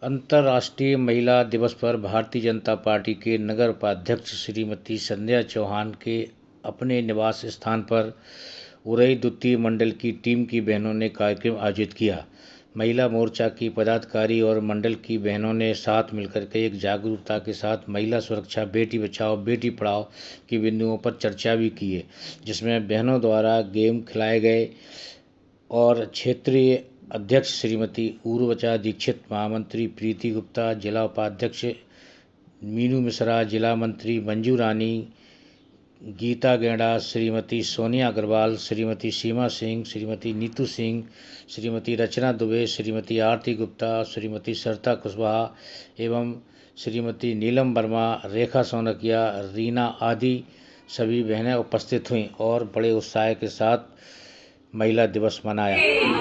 अंतर्राष्ट्रीय महिला दिवस पर भारतीय जनता पार्टी के नगर उपाध्यक्ष श्रीमती संध्या चौहान के अपने निवास स्थान पर उरई द्वितीय मंडल की टीम की बहनों ने कार्यक्रम आयोजित किया। महिला मोर्चा की पदाधिकारी और मंडल की बहनों ने साथ मिलकर के एक जागरूकता के साथ महिला सुरक्षा, बेटी बचाओ बेटी पढ़ाओ की बिंदुओं पर चर्चा भी की है, जिसमें बहनों द्वारा गेम खिलाए गए और क्षेत्रीय अध्यक्ष श्रीमती उर्वचा दीक्षित, महामंत्री प्रीति गुप्ता, जिला उपाध्यक्ष मीनू मिश्रा, जिला मंत्री मंजू रानी, गीता गेंडा, श्रीमती सोनिया अग्रवाल, श्रीमती सीमा सिंह, श्रीमती नीतू सिंह, श्रीमती रचना दुबे, श्रीमती आरती गुप्ता, श्रीमती सरिता कुशवाहा एवं श्रीमती नीलम वर्मा, रेखा सोनकिया, रीना आदि सभी बहनें उपस्थित हुईं और बड़े उत्साह के साथ महिला दिवस मनाया।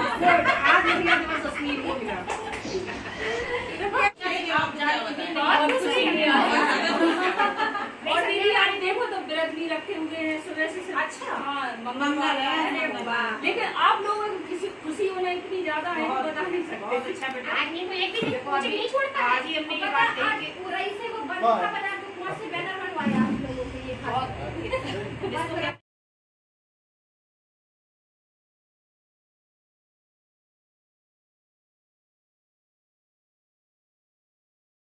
देखो तो व्रत भी रखे हुए हैं सुबह से। अच्छा, हाँ, मंगल है, लेकिन आप लोगों को किसी खुशी होना इतनी ज्यादा है तो बता नहीं सकते। अच्छा बेटा, आज नहीं छोड़ता, आज ही हमने ये बात देखी। पूरा इसे वो बना के कौन से बैनर बनवाया आप लोगों के ये